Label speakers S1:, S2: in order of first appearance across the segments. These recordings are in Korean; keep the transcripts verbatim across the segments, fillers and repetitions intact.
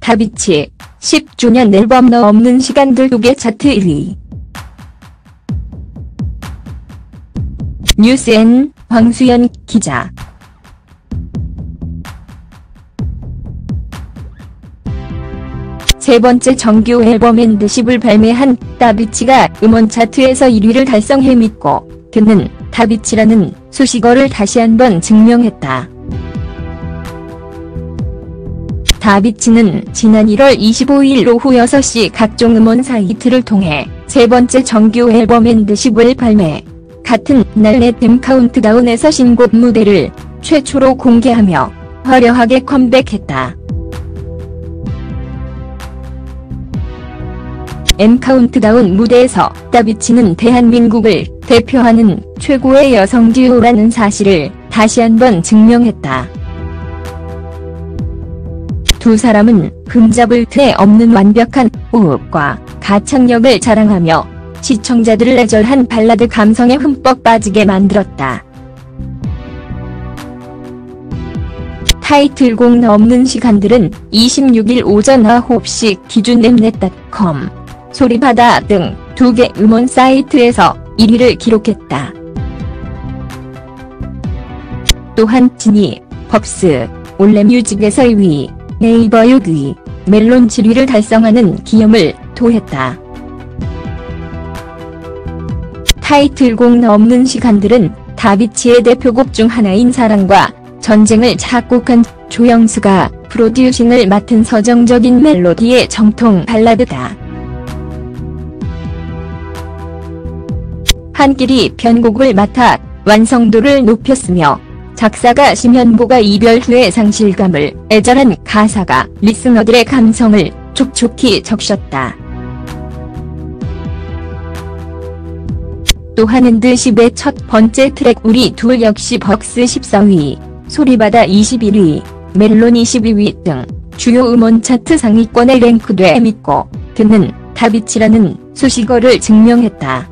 S1: 다비치 십 주년 앨범 너 없는 시간들 두 개 차트 일 위. 뉴스엔 황수연 기자. 세 번째 정규 앨범 엔드십을 발매한 다비치가 음원 차트에서 일 위를 달성해 믿고 그는 다비치라는 수식어를 다시 한번 증명했다. 다비치는 지난 일월 이십오일 오후 여섯 시 각종 음원 사이트를 통해 세 번째 정규 앨범 엔드십을 발매. 같은 날 넷 엠 카운트다운에서 신곡 무대를 최초로 공개하며 화려하게 컴백했다. 엠 카운트다운 무대에서 다비치는 대한민국을 대표하는 최고의 여성 듀오라는 사실을 다시 한번 증명했다. 두 사람은 흠잡을 틈 없는 완벽한 호흡과 가창력을 자랑하며 시청자들을 애절한 발라드 감성에 흠뻑 빠지게 만들었다. 타이틀곡 너 없는 시간들은 이십육일 오전 아홉 시 기준 엠넷 닷컴, 소리바다 등 두 개 음원 사이트에서 일 위를 기록했다. 또한 지니, 벅스, 올레뮤직에서 이 위, 네이버 육 위, 멜론 칠 위를 달성하는 기염을 토했다. 타이틀곡 너 없는 시간들은 다비치의 대표곡 중 하나인 사랑과 전쟁을 작곡한 조영수가 프로듀싱을 맡은 서정적인 멜로디의 정통 발라드다. 한길이 편곡을 맡아 완성도를 높였으며 작사가 심현보가 이별 후의 상실감을 애절한 가사가 리스너들의 감성을 촉촉히 적셨다. 또한 엔드십의 첫 번째 트랙 우리 둘 역시 벅스 십사 위, 소리바다 이십일 위, 멜론 이십이 위 등 주요 음원 차트 상위권에 랭크돼 믿고 그는 다비치라는 수식어를 증명했다.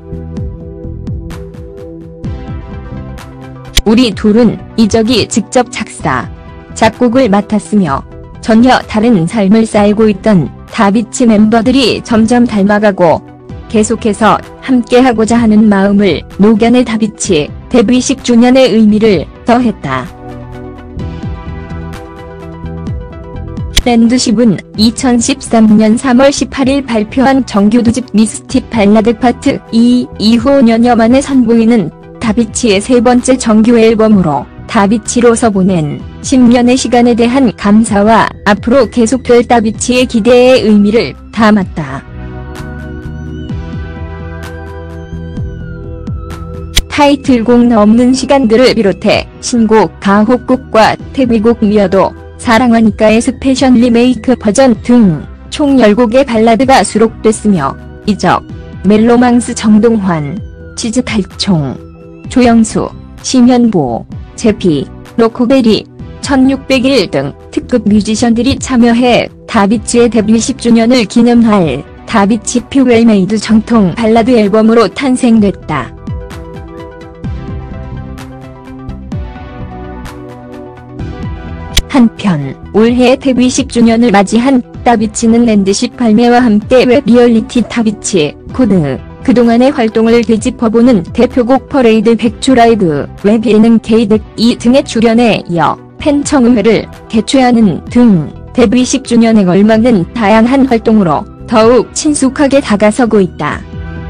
S1: 우리 둘은 이적이 직접 작사, 작곡을 맡았으며 전혀 다른 삶을 살고 있던 다비치 멤버들이 점점 닮아가고 계속해서 함께하고자 하는 마음을 녹여내 다비치 데뷔 십 주년의 의미를 더했다. 엔드십은 이천십삼년 삼월 십팔일 발표한 정규 두 집 미스틱 발라드 파트 이 이후 년여 만에 선보이는 다비치의 세 번째 정규 앨범으로 다비치로서 보낸 십 년의 시간에 대한 감사와 앞으로 계속될 다비치의 기대의 의미를 담았다. 타이틀곡 너 없는 시간들을 비롯해 신곡 가호곡과 데뷔곡 미어도, 사랑하니까의 스페셜 리메이크 버전 등 총 열 곡의 발라드가 수록됐으며 이적, 멜로망스 정동환, 치즈 달총, 조영수, 심현보, 제피, 로코베리, 천육백일 등 특급 뮤지션들이 참여해 다비치의 데뷔 십 주년을 기념할 다비치 퓨웰메이드 정통 발라드 앨범으로 탄생됐다. 한편 올해 데뷔 십 주년을 맞이한 다비치는 엔드십 발매와 함께 웹 리얼리티 다비치 코드, 그동안의 활동을 되짚어보는 대표곡 퍼레이드 백 주 라이브, 웹 예능 케이백이 등에 출연해 이어 팬청음회를 개최하는 등 데뷔 십 주년에 걸맞는 다양한 활동으로 더욱 친숙하게 다가서고 있다.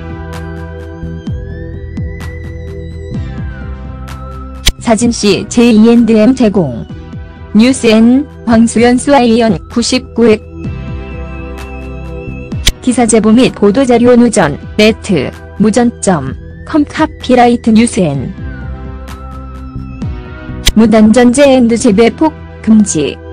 S1: 사진씨 제이 앤 엠 제공. 뉴스엔 황수연 수아이언 구십구 회. 기사 제보 및 보도자료 누전, 네트, 무전점, 컴 카피라이트 뉴스엔. 무단전제 앤드 재배폭 금지.